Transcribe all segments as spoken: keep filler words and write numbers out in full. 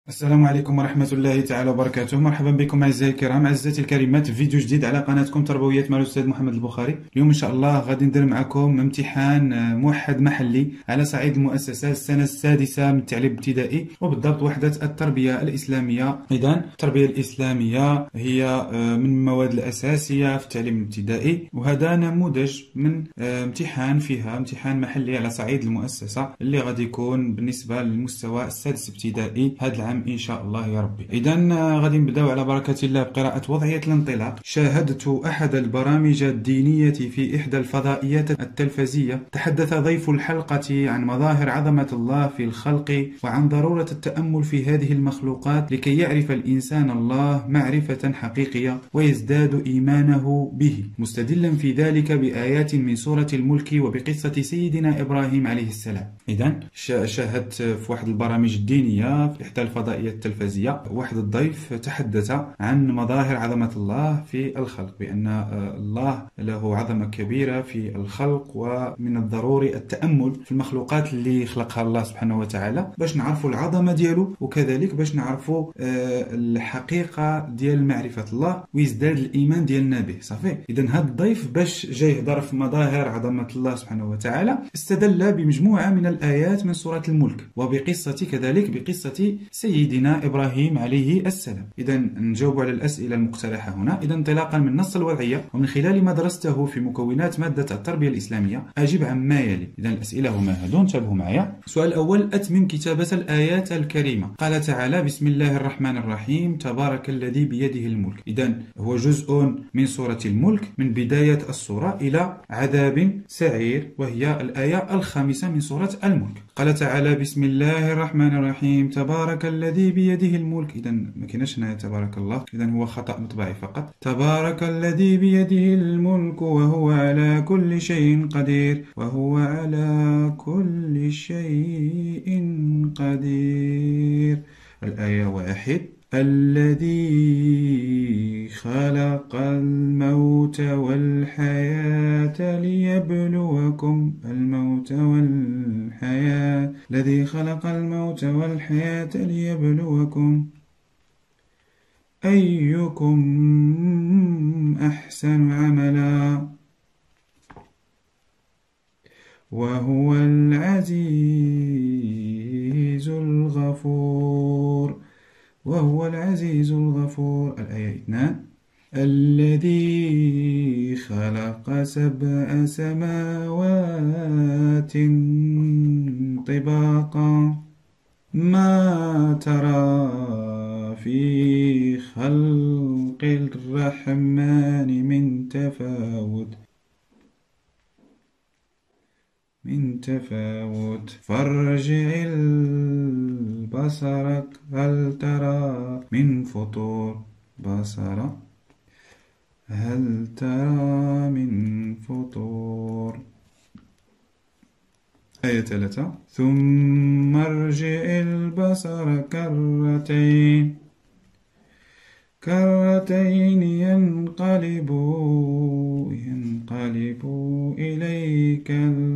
السلام عليكم ورحمة الله تعالى وبركاته. مرحبا بكم أعزائي الكرام، أعزائي الكريمات، في فيديو جديد على قناتكم تربويات مع الأستاذ محمد البخاري. اليوم إن شاء الله غادي ندير معكم امتحان موحد محلي على صعيد المؤسسة السنة السادسة من التعليم الابتدائي، وبالضبط وحدة التربية الإسلامية. إذن التربية الإسلامية هي من المواد الأساسية في التعليم الابتدائي، وهذا نموذج من امتحان فيها امتحان محلي على صعيد المؤسسة اللي غادي يكون بالنسبة للمستوى السادس ابتدائي هذا العام إن شاء الله يا ربي. إذن غادي نبداو على بركة الله بقراءة وضعية الانطلاق. شاهدت أحد البرامج الدينية في إحدى الفضائيات التلفزية. تحدث ضيف الحلقة عن مظاهر عظمة الله في الخلق وعن ضرورة التأمل في هذه المخلوقات لكي يعرف الإنسان الله معرفة حقيقية ويزداد إيمانه به، مستدلا في ذلك بآيات من سورة الملك وبقصة سيدنا إبراهيم عليه السلام. إذن شاهدت في واحد البرامج الدينية في إحدى الفضائيات التلفزية واحد الضيف تحدث عن مظاهر عظمة الله في الخلق، بأن الله له عظمة كبيرة في الخلق، ومن الضروري التأمل في المخلوقات اللي خلقها الله سبحانه وتعالى باش نعرفوا العظمة ديالو، وكذلك باش نعرفوا الحقيقة ديال معرفة الله ويزداد الإيمان ديالنا به. صافي. إذن هذا الضيف باش جاي يهضر في مظاهر عظمة الله سبحانه وتعالى استدل بمجموعة من الآيات من سورة الملك، وبقصة كذلك بقصة سيدنا إبراهيم عليه السلام. إذا نجاوب على الأسئلة المقترحة هنا. إذا انطلاقا من نص الوضعية ومن خلال ما درسته في مكونات مادة التربية الإسلامية أجب عما يلي. إذا الأسئلة هما هذون، انتبهوا معايا. السؤال الأول: أتمم كتابة الآيات الكريمة. قال تعالى: بسم الله الرحمن الرحيم، تبارك الذي بيده الملك. إذا هو جزء من سورة الملك من بداية السورة إلى عذاب سعير، وهي الآية الخامسة من سورة الملك. قال تعالى: بسم الله الرحمن الرحيم، تبارك الذي بيده الملك. إذا ما كايناش هنا تبارك الله، إذا هو خطأ مطبعي فقط. تبارك الذي بيده الملك وهو على كل شيء قدير، وهو على كل شيء قدير. الآية واحد: الذي خلق الموت والحياة ليبلوكم الموت والحياة الذي خلق الموت والحياة ليبلوكم أيكم أحسن عملا وهو العزيز الغفور. وهو العزيز الغفور. الآية اثنان: الذي خلق سبع سماوات طباقا ما ترى في خلق الرحمن من تفاوت من تفاوت فارجع البصر هل ترى من فطور بصر هل ترى من فطور. آية ثلاثة: ثم ارجع البصر كرتين كرتين ينقلب ينقلب إليك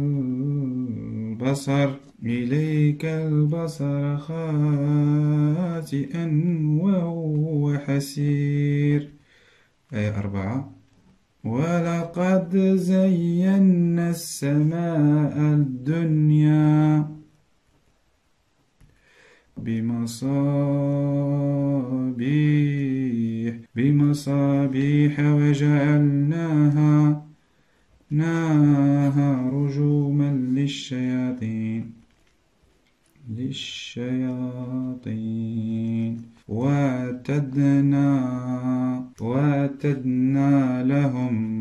البصر إليك البصر خاسئا وهو حسير. آية أربعة: ولقد زينا السماء الدنيا بمصابيح بمصابيح وجعلناها ناها رجوما للشياطين للشياطين واعتدنا واعتدنا لهم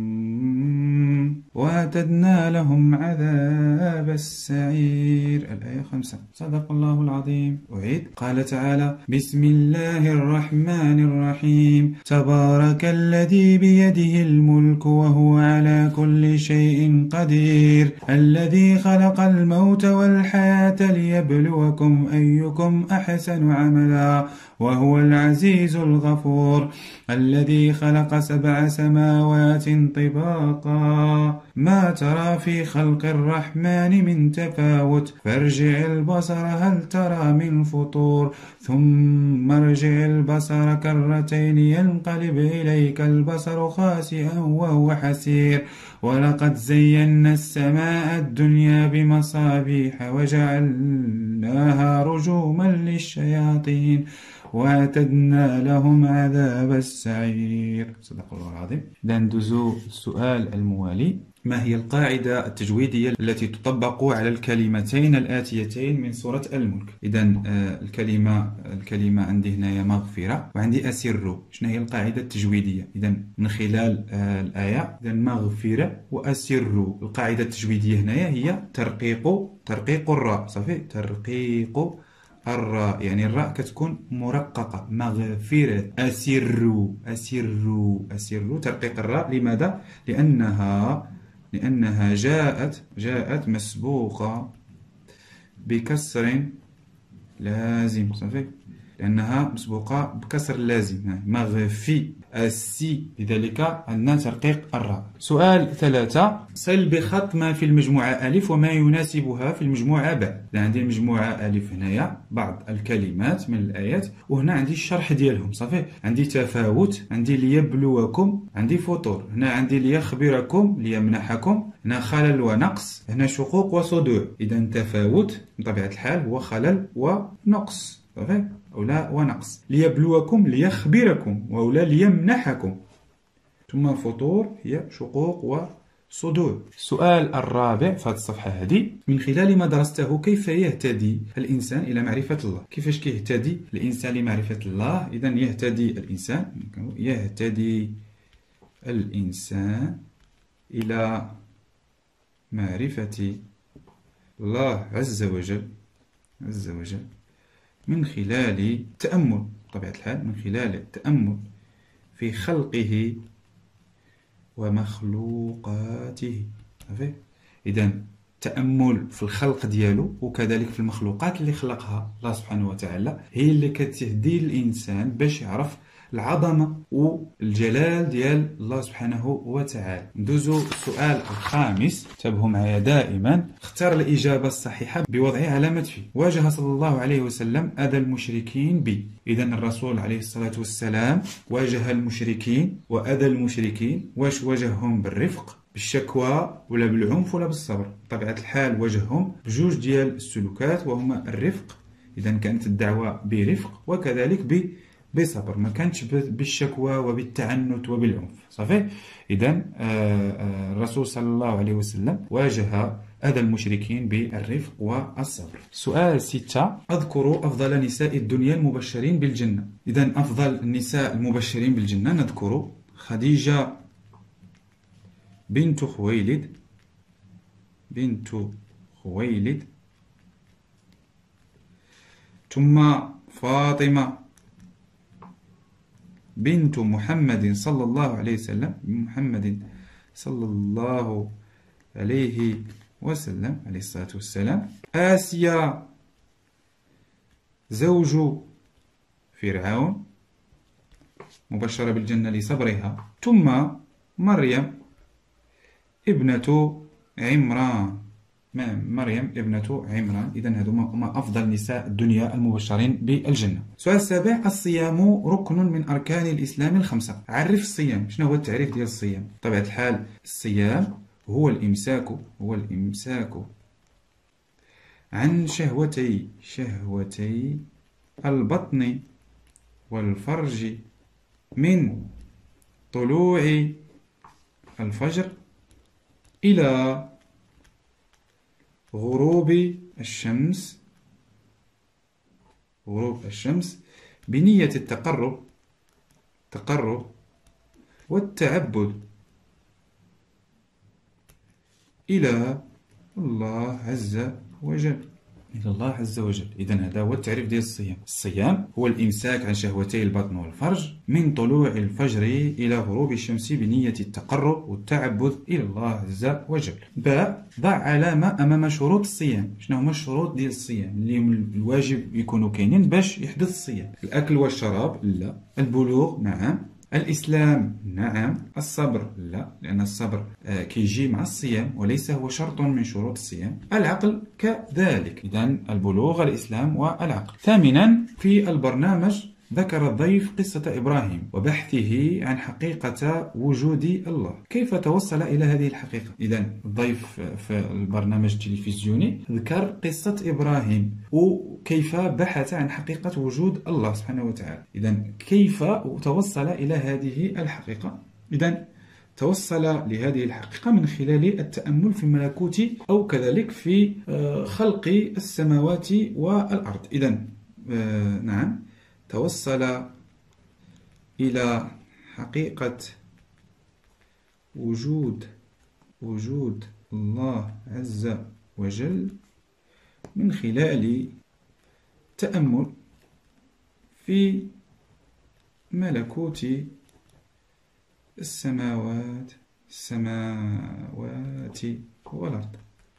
واعتدنا لهم عذاب السعير. الآية خمسة. صدق الله العظيم. أعيد. قال تعالى: بسم الله الرحمن الرحيم، تبارك الذي بيده الملك وهو على كل شيء قدير، الذي خلق الموت والحياة ليبلوكم أيكم أحسن عملا، وهو العزيز الغفور، الذي خلق سبع سماوات طباقا ما ترى في خلق الرحمن من تفاوت فارجع البصر هل ترى من فطور ثم ارجع البصر كرتين ينقلب إليك البصر خاسئا وهو حسير ولقد زينا السماء الدنيا بمصابيح وجعلناها رجوما للشياطين واعتدنا لهم عذاب السعير. صدق الله العظيم. ندوزو السؤال الموالي: ما هي القاعدة التجويدية التي تطبق على الكلمتين الآتيتين من سورة الملك؟ إذا الكلمة الكلمة عندي هنايا مغفرة وعندي أسر. شنو هي القاعدة التجويدية؟ إذا من خلال الآية، إذا مغفرة وأسر، القاعدة التجويدية هنايا هي ترقيق ترقيق الراء. صافي، ترقيق الراء، يعني الراء كتكون مرققة. مغفرة، أسر أسر أسر، ترقيق الراء. لماذا؟ لأنها لأنها جاءت جاءت مسبوقة بكسر لازم. صافي، لأنها مسبوقة بكسر لازم. مغفي السي، لذلك عندنا ترقيق الراء. سؤال ثلاثة: صل بخط ما في المجموعة ألف وما يناسبها في المجموعة باء. عندي المجموعة ألف هنايا بعض الكلمات من الآيات، وهنا عندي الشرح ديالهم. صافي، عندي تفاوت، عندي ليبلوكم، عندي فطور، هنا عندي ليخبركم، ليمنحكم، هنا خلل ونقص، هنا شقوق وصدوع. إذا تفاوت بطبيعة الحال هو خلل ونقص. صافي، أو لا ونقص. ليبلوكم، ليخبركم، وأولا ليمنحكم. ثم فطور هي شقوق وصدوع. السؤال الرابع في هذه الصفحة هذه: من خلال ما درسته كيف يهتدي الإنسان إلى معرفة الله؟ كيفاش كيهتدي الإنسان لمعرفة الله؟ إذا يهتدي الإنسان يهتدي الإنسان إلى معرفة الله عز وجل عز وجل من خلال التأمل، بطبيعة الحال من خلال التأمل في خلقه ومخلوقاته. إذا التأمل في الخلق ديالو وكذلك في المخلوقات اللي خلقها الله سبحانه وتعالى هي اللي كتهدي الإنسان باش يعرف العظمة والجلال ديال الله سبحانه وتعالى. ندوزو السؤال الخامس، انتبهوا معايا دائما. اختار الإجابة الصحيحة بوضع علامة في. واجه صلى الله عليه وسلم أذى المشركين ب. إذا الرسول عليه الصلاة والسلام واجه المشركين وأذى المشركين. واش واجههم بالرفق بالشكوى ولا بالعنف ولا بالصبر؟ بطبيعة الحال واجههم بجوج ديال السلوكات وهما الرفق. إذا كانت الدعوة برفق وكذلك ب بصبر، ما كانتش بالشكوى وبالتعنت وبالعنف. صافي، إذا الرسول صلى الله عليه وسلم واجه أذى المشركين بالرفق والصبر. سؤال ستة: أذكر أفضل نساء الدنيا المبشرين بالجنة. إذا أفضل النساء المبشرين بالجنة نذكر خديجة بنت خويلد بنت خويلد ثم فاطمة بنت محمد صلى الله عليه وسلم محمد صلى الله عليه وسلم عليه الصلاة والسلام. آسيا زوج فرعون مبشرة بالجنة لصبرها. ثم مريم ابنة عمران مريم ابنة عمران. إذا هذوما هما أفضل نساء الدنيا المبشرين بالجنة. السؤال السابع: الصيام ركن من أركان الإسلام الخمسة. عرف الصيام. شنو هو التعريف ديال الصيام؟ بطبيعة الحال الصيام هو الإمساك هو الإمساك عن شهوتي شهوتي البطن والفرج من طلوع الفجر إلى غروب الشمس غروب الشمس بنية التقرب تقرب والتعبد إلى الله عز وجل إلى الله عز وجل. إذن هذا هو التعريف ديال الصيام. الصيام هو الإمساك عن شهوتي البطن والفرج من طلوع الفجر إلى غروب الشمس بنية التقرب والتعبد إلى الله عز وجل. باء: ضع علامة أمام شروط الصيام. شنو هما الشروط ديال الصيام اللي الواجب يكونوا كاينين باش يحدث الصيام؟ الأكل والشراب لا. البلوغ نعم. الإسلام نعم. الصبر لا، لأن الصبر كيجي مع الصيام وليس هو شرط من شروط الصيام. العقل كذلك. إذن البلوغ، الإسلام والعقل. ثامنا، في البرنامج ذكر الضيف قصة إبراهيم وبحثه عن حقيقة وجود الله. كيف توصل إلى هذه الحقيقة؟ إذن الضيف في البرنامج التلفزيوني ذكر قصة إبراهيم وكيف بحث عن حقيقة وجود الله سبحانه وتعالى. إذن كيف توصل إلى هذه الحقيقة؟ إذن توصل لهذه الحقيقة من خلال التأمل في الملكوت أو كذلك في خلق السماوات والأرض. إذن نعم، توصل إلى حقيقة وجود وجود الله عز وجل من خلال تأمل في ملكوت السماوات السماوات والأرض.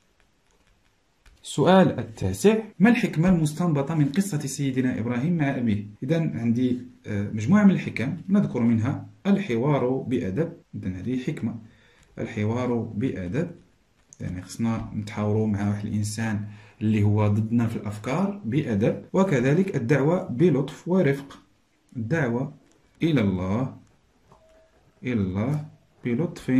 السؤال التاسع، ما الحكمة المستنبطة من قصة سيدنا إبراهيم مع أبيه؟ إذن عندي مجموعة من الحكم نذكر منها الحوار بأدب. إذن هذه حكمة، الحوار بأدب، يعني خصنا نتحاوروا مع واحد الإنسان اللي هو ضدنا في الأفكار بأدب. وكذلك الدعوة بلطف ورفق، الدعوة إلى الله إلى الله بلطف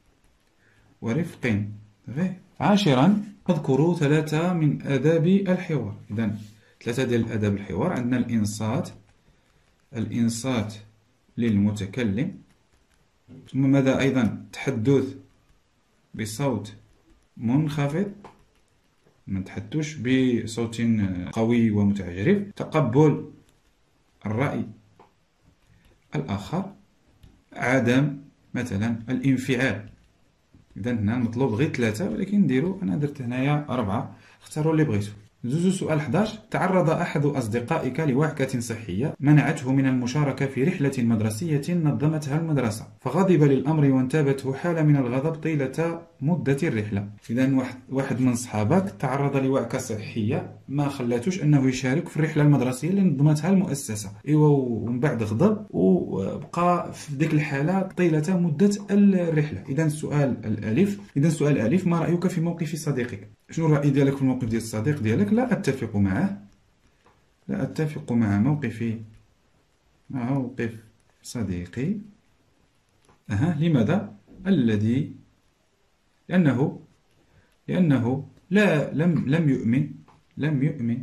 ورفق. عاشرا، أذكر ثلاثة من آداب الحوار. إذن ثلاثة ديال الآداب الحوار، عندنا الإنصات، الإنصات للمتكلم، ثم ماذا أيضا؟ تحدث بصوت منخفض، ما نتحدثوش بصوت قوي ومتعجرف، تقبل الرأي الآخر، عدم مثلا الانفعال. إذا هنا مطلوب غير ثلاثة، ولكن نديرو أنا درت هنايا أربعة، اختاروا اللي بغيتو. ندوزو سؤال أحد عشر، تعرض أحد أصدقائك لوعكة صحية منعته من المشاركة في رحلة مدرسية نظمتها المدرسة، فغضب للأمر وانتابته حالة من الغضب طيلة مدة الرحلة. إذا واحد واحد من صحابك تعرض لوعكة صحية ما خلاتوش أنه يشارك في الرحلة المدرسية اللي نظمتها المؤسسة، إيوا ومن بعد غضب وبقى في ديك الحالة طيلة مدة الرحلة. إذا السؤال الألف، إذا السؤال الألف، ما رأيك في موقف صديقك؟ شنو الرأي ديالك في الموقف ديال الصديق ديالك؟ لا أتفق معه، لا أتفق مع موقفي مع موقف صديقي. أها، لماذا؟ الذي لأنه لأنه لا لم لم يؤمن لم يؤمن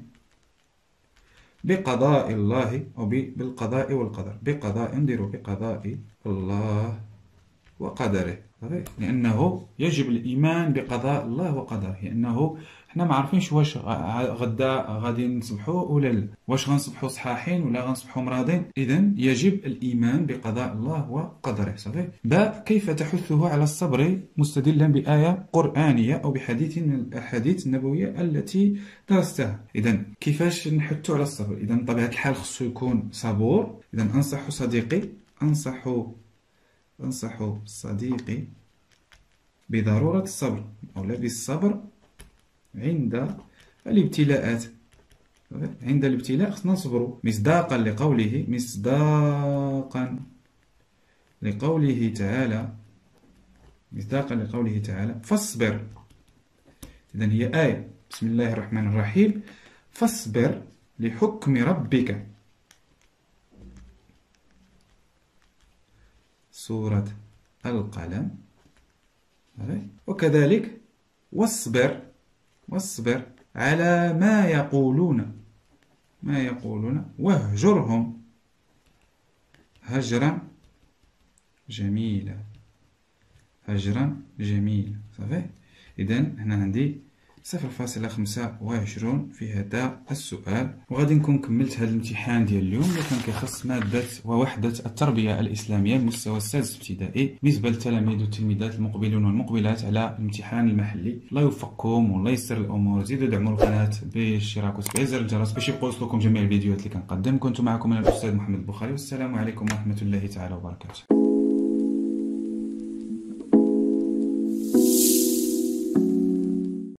بقضاء الله أو بالقضاء والقدر، بقضاء نديرو بقضاء الله وقدره، لأنه يجب الإيمان بقضاء الله وقدره، لأنه حنا ما عارفينش واش غدا غادي نصبحوا ولا لا، واش غنصبحوا صحاحين ولا غنصبحوا مرضين. إذن يجب الإيمان بقضاء الله وقدره. صحيح. باء، كيف تحثه على الصبر مستدلا بآية قرآنية أو بحديث من الأحاديث النبوية التي درستها؟ إذن كيفاش نحثوا على الصبر؟ إذن بطبيعة الحال خصو يكون صبور. إذن أنصح صديقي أنصح أنصح صديقي بضرورة الصبر أو لا بالصبر عند الابتلاءات. عند الابتلاء خصنا نصبروا مصداقا لقوله مصداقا لقوله تعالى مصداقا لقوله تعالى فاصبر. إذن هي آية، بسم الله الرحمن الرحيم، فاصبر لحكم ربك، سورة القلم. وكذلك واصبر واصبر على ما يقولون ما يقولون واهجرهم هجرا جميلا هجرا جميلا. صافي. إذن هنا عندي صفر فاصلة خمسة وعشرون في هذا السؤال. وغادي نكون كملت هذا الامتحان ديال اليوم اللي كان كيخص مادة ووحدة التربية الإسلامية المستوى السادس ابتدائي بالنسبة للتلاميذ والتلميذات المقبلون والمقبلات على الامتحان المحلي. الله يوفقكم والله ييسر الأمور. زيدوا دعموا القناة بالاشتراك وتفعيل زر الجرس باش يوصلكم جميع الفيديوهات اللي كنقدم. كنت معكم أنا الأستاذ محمد البخاري، والسلام عليكم ورحمة الله تعالى وبركاته.